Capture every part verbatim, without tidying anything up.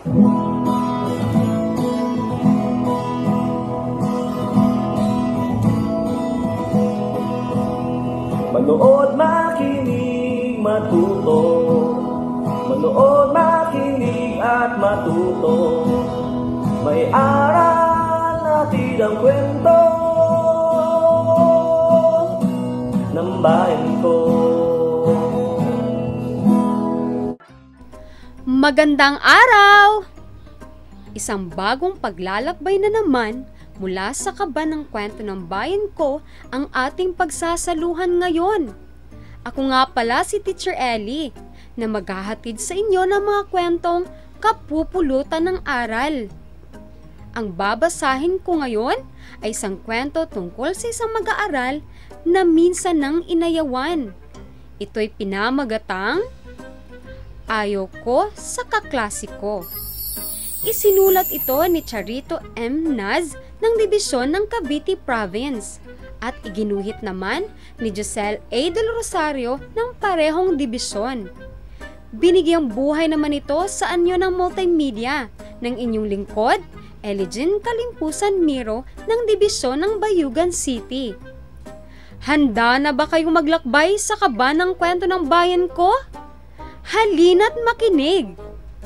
Manood, makinig, matuto. Manood, makinig at matuto. May aral natin ang kwento ng bayan ko. Magandang araw! Isang bagong paglalakbay na naman mula sa kaba ng kwento ng bayan ko ang ating pagsasaluhan ngayon. Ako nga pala si Teacher Ellie na maghahatid sa inyo ng mga kwentong kapupulutan ng aral. Ang babasahin ko ngayon ay isang kwento tungkol sa isang mag-aaral na minsan nang inayawan. Ito'y pinamagatang Ayoko sa Kaklasiko. Isinulat ito ni Charito M. Naz ng Dibisyon ng Cavite Province at iginuhit naman ni Giselle A. Del Rosario ng parehong dibisyon. Binigyang buhay naman ito sa anyo ng multimedia ng inyong lingkod, Eligin Kalimpusan Miro ng Dibisyon ng Bayugan City. Handa na ba kayong maglakbay sa kaba ng kwento ng bayan ko? Halina't makinig!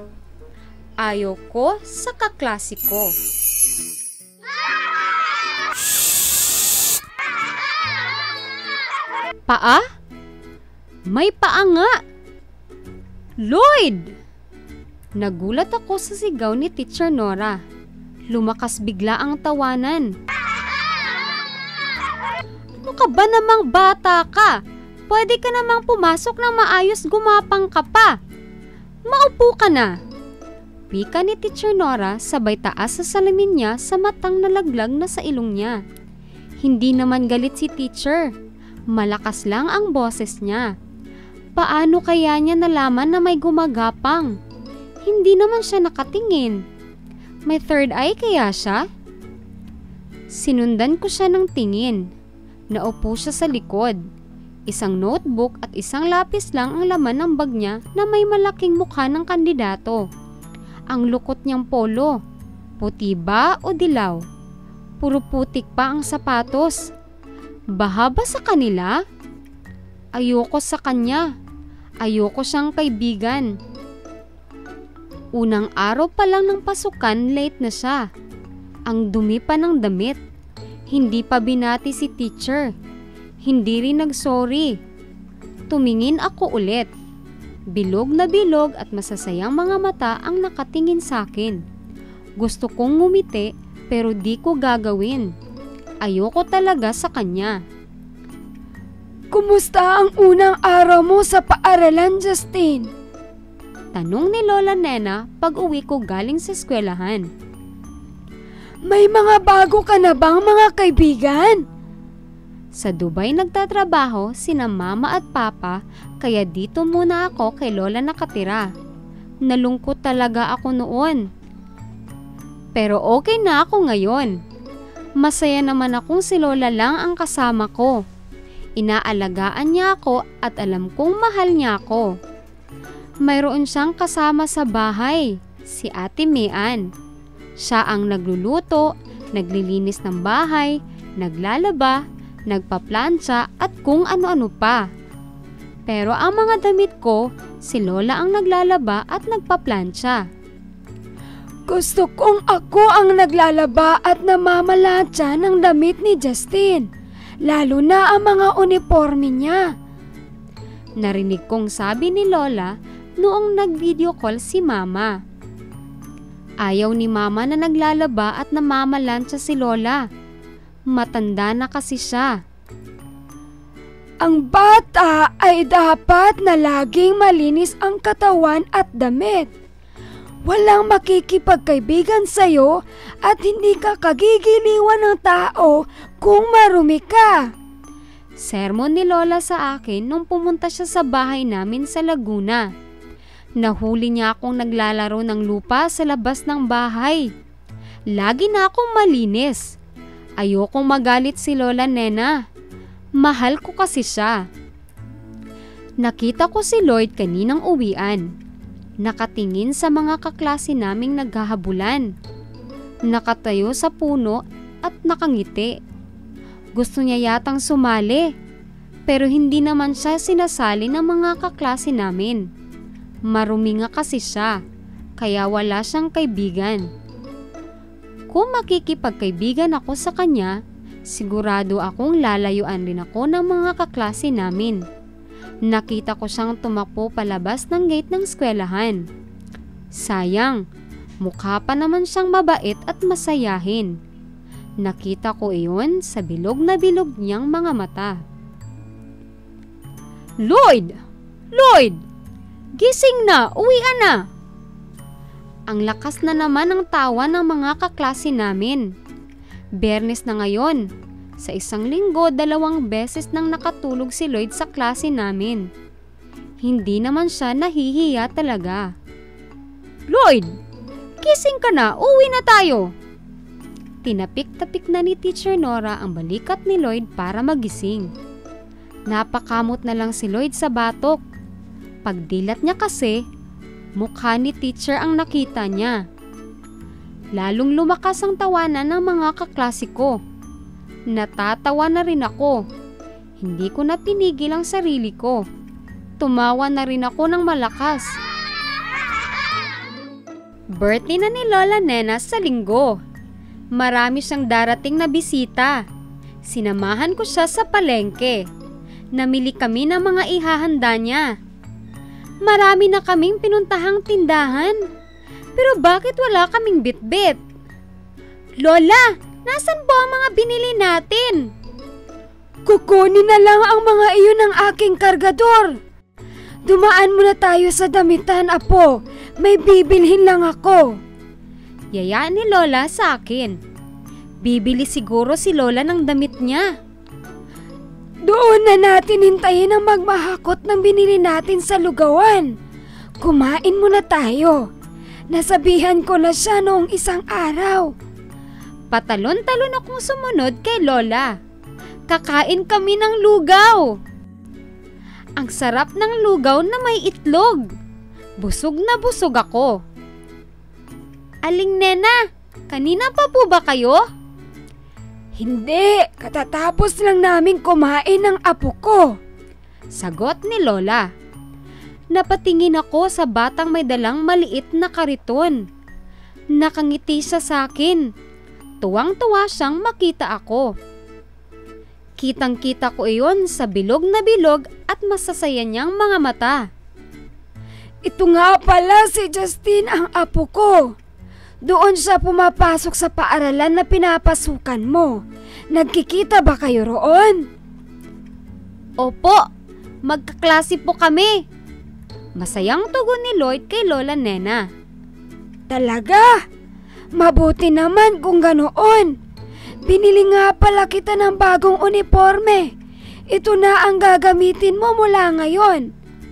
Ayoko sa Kaklasiko. Paa? May paa nga! Lloyd! Nagulat ako sa sigaw ni Teacher Nora. Lumakas bigla ang tawanan. Ano ka ba namang bata ka? Pwede ka namang pumasok ng maayos, gumapang ka pa. Maupo ka na. Wika ni Teacher Nora sabay taas sa salamin niya sa matang nalaglag na sa ilong niya. Hindi naman galit si Teacher. Malakas lang ang boses niya. Paano kaya niya nalaman na may gumagapang? Hindi naman siya nakatingin. May third eye kaya siya? Sinundan ko siya ng tingin. Naupo siya sa likod. Isang notebook at isang lapis lang ang laman ng bag niya na may malaking mukha ng kandidato. Ang lukot niyang polo. Puti ba o dilaw? Puro putik pa ang sapatos. Baha ba sa kanila? Ayoko sa kanya. Ayoko siyang kaibigan. Unang araw pa lang ng pasukan, late na siya. Ang dumi pa ng damit. Hindi pa binati si Teacher. Hindi rin nag-sorry. Tumingin ako ulit. Bilog na bilog at masasayang mga mata ang nakatingin sa akin. Gusto kong ngumiti pero di ko gagawin. Ayoko talaga sa kanya. Kumusta ang unang araw mo sa paaralan, Justin? Tanong ni Lola Nena pag uwi ko galing sa eskwelahan. May mga bago ka na bang mga kaibigan? Sa Dubai nagtatrabaho sina mama at papa kaya dito muna ako kay Lola nakatira. Nalungkot talaga ako noon. Pero okay na ako ngayon. Masaya naman akong si Lola lang ang kasama ko. Inaalagaan niya ako at alam kong mahal niya ako. Mayroon siyang kasama sa bahay, si Ate Mian. Siya ang nagluluto, naglilinis ng bahay, naglalaba, nagpaplantsa at kung ano-ano pa. Pero ang mga damit ko, si Lola ang naglalaba at nagpaplantsa. Gusto kong ako ang naglalaba at namamalansya ng damit ni Justin, lalo na ang mga uniforme niya. Narinig kong sabi ni Lola noong nag-video call si Mama. Ayaw ni Mama na naglalaba at namamalansya si Lola. Matanda na kasi siya. Ang bata ay dapat na laging malinis ang katawan at damit. Walang makikipagkaibigan sa'yo at hindi ka kagigiliwan ng tao kung marumi ka. Sermon ni Lola sa akin nung pumunta siya sa bahay namin sa Laguna. Nahuli niya akong naglalaro ng lupa sa labas ng bahay. Lagi na akong malinis. Ayokong magalit si Lola Nena. Mahal ko kasi siya. Nakita ko si Lloyd kaninang uwian. Nakatingin sa mga kaklase naming naghahabulan. Nakatayo sa puno at nakangiti. Gusto niya yatang sumali, pero hindi naman siya sinasali ng mga kaklase namin. Marumi nga kasi siya, kaya wala siyang kaibigan. Kung makikipagkaibigan ako sa kanya, sigurado akong lalayuan rin ako ng mga kaklase namin. Nakita ko siyang tumakbo palabas ng gate ng eskwelahan. Sayang, mukha pa naman siyang mabait at masayahin. Nakita ko iyon sa bilog na bilog niyang mga mata. Lloyd! Lloyd! Gising na! Uwian na! Ang lakas na naman ng tawa ng mga kaklase namin. Biyernes na ngayon. Sa isang linggo, dalawang beses nang nakatulog si Lloyd sa klase namin. Hindi naman siya nahihiya talaga. Lloyd! Gising ka na! Uwi na tayo! Tinapik-tapik na ni Teacher Nora ang balikat ni Lloyd para magising. Napakamot na lang si Lloyd sa batok. Pagdilat niya kasi, mukha ni teacher ang nakita niya. Lalong lumakas ang tawanan ng mga kaklase ko. Natatawa na rin ako. Hindi ko na pinigil ang sarili ko. Tumawa na rin ako ng malakas. Birthday na ni Lola Nena sa linggo. Marami siyang darating na bisita. Sinamahan ko siya sa palengke. Namili kami ng mga ihahanda niya. Marami na kaming pinuntahang tindahan. Pero bakit wala kaming bitbit? Lola, nasan po ang mga binili natin? Kukunin na lang ang mga iyon ng aking kargador. Dumaan muna tayo sa damitan, apo. May bibilhin lang ako. Yaya ni Lola sa akin. Bibili siguro si Lola ng damit niya. Doon na natin hintayin ang magmahakot ng binili natin sa lugawan. Kumain muna tayo. Nasabihan ko na siya noong isang araw. Patalon-talon akong sumunod kay Lola. Kakain kami ng lugaw. Ang sarap ng lugaw na may itlog. Busog na busog ako. Aling Nena, kanina pa po ba kayo? Hindi, katatapos lang namin kumain ng apo ko. Sagot ni Lola. Napatingin ako sa batang may dalang maliit na kariton. Nakangiti siya sa akin. Tuwang-tuwa siyang makita ako. Kitang-kita ko iyon sa bilog na bilog at masasaya niyang mga mata. Ito nga pala si Justin ang apo ko. Doon siya pumapasok sa paaralan na pinapasukan mo. Nagkikita ba kayo roon? Opo, magkaklase po kami. Masayang tugon ni Lloyd kay Lola Nena. Talaga? Mabuti naman kung ganoon. Binili nga pala kita ng bagong uniforme. Ito na ang gagamitin mo mula ngayon.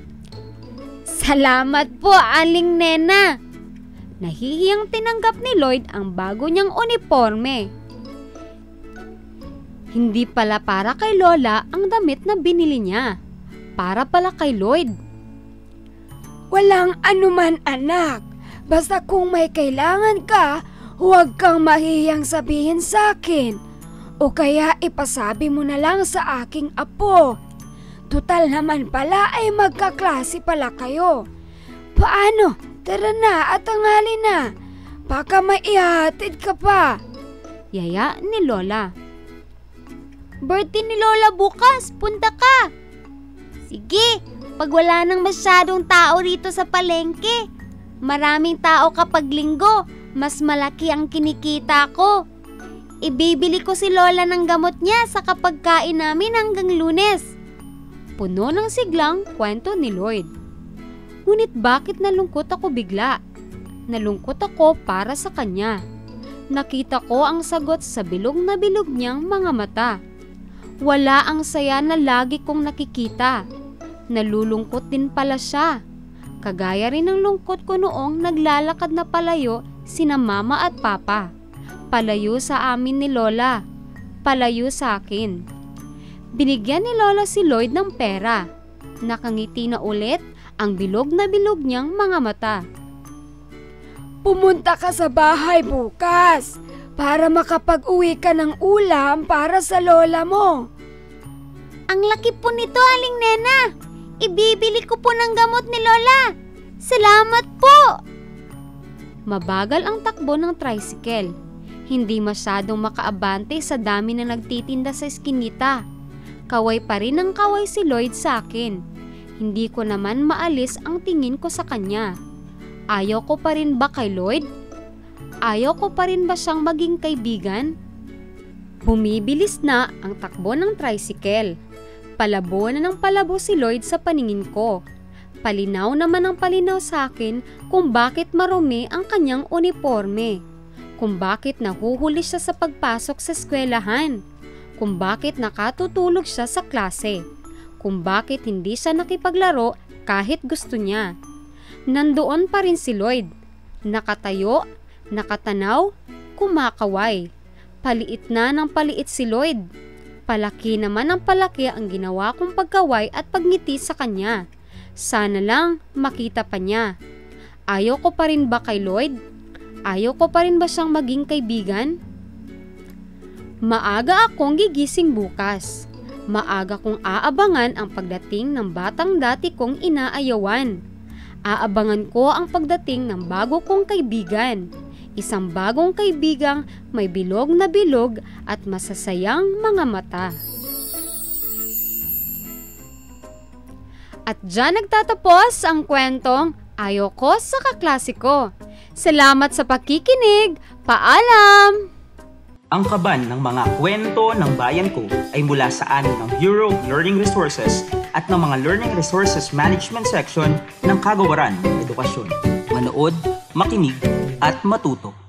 Salamat po, Aling Nena. Nahihiyang tinanggap ni Lloyd ang bago niyang uniforme. Hindi pala para kay Lola ang damit na binili niya. Para pala kay Lloyd. Walang anuman, anak. Basta kung may kailangan ka, huwag kang mahihiyang sabihin sa akin. O kaya ipasabi mo na lang sa aking apo. Tutal naman pala ay magkaklase pala kayo. Paano? Tara na at tanghali na. Baka maihatid ka pa. Yaya ni Lola. Birthday ni Lola bukas, punta ka. Sige, pag wala nang masyadong tao rito sa palengke. Maraming tao kapag linggo, mas malaki ang kinikita ko. Ibibili ko si Lola ng gamot niya sa kapagkain namin hanggang Lunes. Puno ng siglang kwento ni Lloyd. Ngunit bakit nalungkot ako bigla? Nalungkot ako para sa kanya. Nakita ko ang sagot sa bilog na bilog niyang mga mata. Wala ang saya na lagi kong nakikita. Nalulungkot din pala siya. Kagaya rin ng lungkot ko noong naglalakad na palayo sina mama at papa. Palayo sa amin ni Lola. Palayo sa akin. Binigyan ni Lola si Lloyd ng pera. Nakangiti na ulit ang bilog na bilog niyang mga mata. Pumunta ka sa bahay bukas para makapag-uwi ka ng ulam para sa lola mo. Ang laki po nito, Aling Nena. Ibibili ko po ng gamot ni Lola. Salamat po! Mabagal ang takbo ng tricycle. Hindi masyadong makaabante sa dami na nagtitinda sa eskinita. Kaway pa rin ang kaway si Lloyd sa akin. Hindi ko naman maalis ang tingin ko sa kanya. Ayaw ko pa rin ba kay Lloyd? Ayaw ko pa rin ba siyang maging kaibigan? Bumibilis na ang takbo ng tricycle. Palabo na ng palabo si Lloyd sa paningin ko. Palinaw naman ang palinaw sa akin kung bakit marumi ang kanyang uniforme. Kung bakit nahuhuli siya sa pagpasok sa eskwelahan. Kung bakit nakatutulog siya sa klase. Kung bakit hindi siya nakipaglaro kahit gusto niya. Nandoon pa rin si Lloyd. Nakatayo, nakatanaw, kumakaway. Paliit na ng paliit si Lloyd. Palaki naman ang palaki ang ginawa kong pagkaway at pagngiti sa kanya. Sana lang makita pa niya. Ayaw ko pa rin ba kay Lloyd? Ayaw ko pa rin ba siyang maging kaibigan? Maaga akong gigising bukas. Maaga kong aabangan ang pagdating ng batang dati kong inaayawan. Aabangan ko ang pagdating ng bago kong kaibigan. Isang bagong kaibigang may bilog na bilog at masasayang mga mata. At dyan nagtatapos ang kwentong Ayoko sa Kaklasiko. Salamat sa pakikinig. Paalam! Ang kaban ng mga kwento ng bayan ko ay mula sa amin ng Bureau of Learning Resources at ng mga Learning Resources Management Section ng Kagawaran ng Edukasyon. Manood, makinig, at matuto.